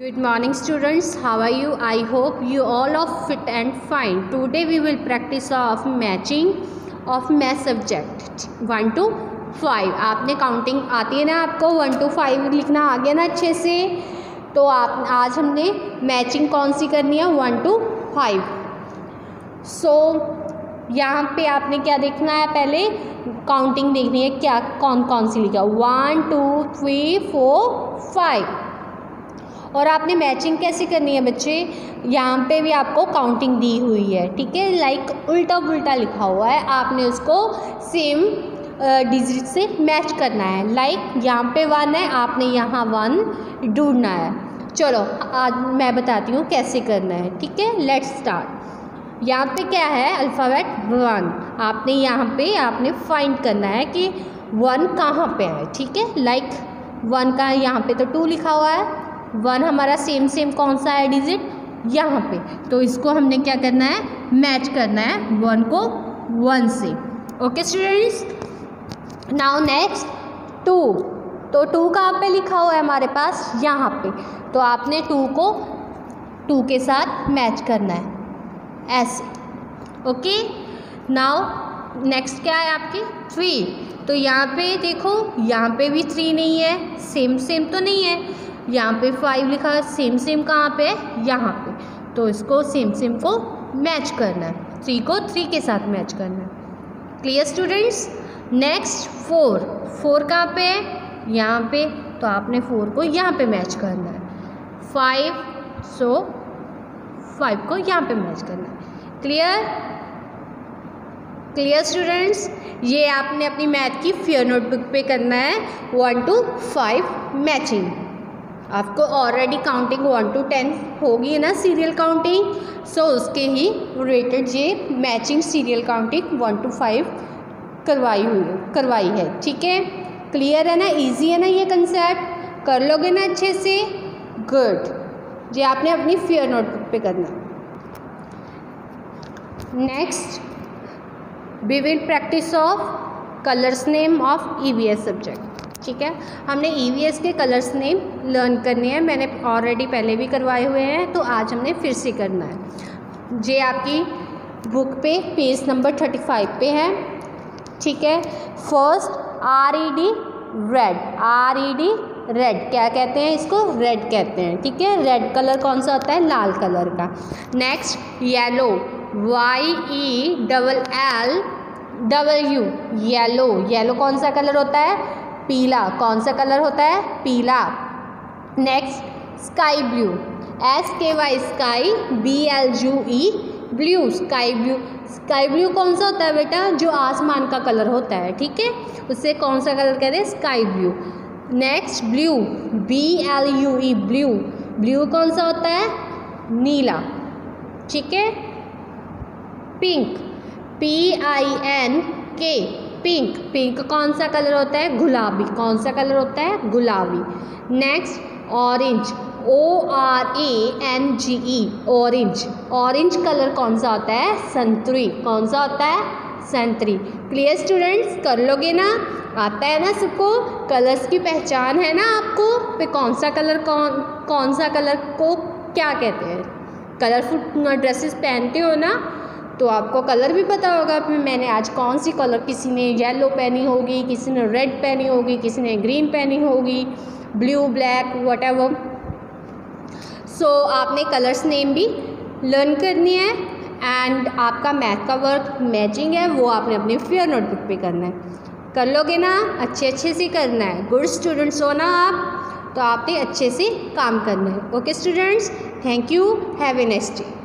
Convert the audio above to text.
Good morning students, how are you? I hope you all are fit and fine. Today we will practice of matching of math subject 1 to 5. आपने counting आती है ना, आपको 1 to 5 लिखना आ गया ना अच्छे से। तो आप आज हमने मैचिंग कौन सी करनी है 1 to 5। सो यहाँ पे आपने क्या देखना है, पहले काउंटिंग देखनी है क्या कौन कौन सी लिखा 1 2 3 4 5। और आपने मैचिंग कैसे करनी है बच्चे, यहाँ पे भी आपको काउंटिंग दी हुई है, ठीक है। लाइक उल्टा पुल्टा लिखा हुआ है, आपने उसको सेम डिजिट से मैच करना है। लाइक यहाँ पे 1 है, आपने यहाँ 1 ढूंढना है। चलो आज मैं बताती हूँ कैसे करना है, ठीक है। Let's start. यहाँ पे क्या है, अल्फ़ाबेट 1। आपने यहाँ पे आपने फाइंड करना है कि 1 कहाँ पे है, ठीक है। लाइक 1 का यहाँ पे तो 2 लिखा हुआ है, 1 हमारा सेम कौन सा है डिजिट यहाँ पे, तो इसको हमने क्या करना है, मैच करना है 1 को 1 से। Okay students, now next 2। तो 2 कहाँ पे लिखा हुआ है हमारे पास, यहाँ पे, तो आपने 2 को 2 के साथ मैच करना है ऐसे। ओके, नाउ नेक्स्ट क्या है आपकी 3। तो यहाँ पे देखो, यहाँ पे भी 3 नहीं है, सेम तो नहीं है। यहाँ पे 5 लिखा है, सेम कहाँ पे है, यहाँ पे, तो इसको सेम को मैच करना है, 3 को 3 के साथ मैच करना है। Clear students. नेक्स्ट 4 कहाँ पे है, यहाँ पे, तो आपने 4 को यहाँ पे मैच करना है। 5, सो 5 को यहाँ पे मैच करना है। Clear students. ये आपने अपनी मैथ की फेयर नोटबुक पे करना है 1 to 5 मैचिंग। आपको ऑलरेडी काउंटिंग 1 to 10 होगी ना, सीरियल काउंटिंग, सो उसके ही रिलेटेड ये मैचिंग सीरियल काउंटिंग 1 to 5 करवाई है, ठीक है। क्लियर है ना, इजी है ना ये कंसेप्ट, कर लोगे ना अच्छे से, गुड। ये आपने अपनी फेयर नोटबुक पे करना। Next we will practice of colours name of EVS subject, ठीक है। हमने ईवीएस के कलर्स नेम लर्न करने हैं, मैंने ऑलरेडी पहले भी करवाए हुए हैं, तो आज हमने फिर से करना है। ये आपकी बुक पे पेज नंबर 35 पे है, ठीक है। फर्स्ट RED रेड, क्या कहते हैं इसको, रेड कहते हैं, ठीक है। रेड कलर कौन सा होता है, लाल कलर का। नेक्स्ट येलो, YELLW, येलो कौन सा कलर होता है, पीला। कौन सा कलर होता है, पीला। Next sky blue, SKY sky, BLUE blue, sky blue कौन सा होता है बेटा, जो आसमान का कलर होता है, ठीक है, उससे कौन सा कलर कहते हैं, sky blue. Next blue, BLUE blue कौन सा होता है, नीला, ठीक है। पिंक, PINK पिंक कौन सा कलर होता है, गुलाबी। कौन सा कलर होता है, गुलाबी। Next orange, ORANGE orange colour कौन सा होता है, संतरी। कौन सा होता है, संतरी। क्लियर स्टूडेंट्स, कर लोगे ना, आता है ना सबको, कलर्स की पहचान है ना आपको, पे कौन सा कलर कौन सा कलर को क्या कहते हैं। कलरफुल ड्रेसेस पहनते हो ना, तो आपको कलर भी पता होगा। मैंने आज कौन सी कलर, किसी ने येलो पहनी होगी, किसी ने रेड पहनी होगी, किसी ने ग्रीन पहनी होगी, ब्लू, ब्लैक, व्हाटएवर। सो आपने कलर्स नेम भी लर्न करनी है, एंड आपका मैथ का वर्क मैचिंग है, वो आपने अपनी फेयर नोटबुक पे करना है। कर लोगे ना, अच्छे से करना है, गुड स्टूडेंट्स हो ना आप, तो आपने अच्छे से काम करना है। Okay students, thank you, have a nice day.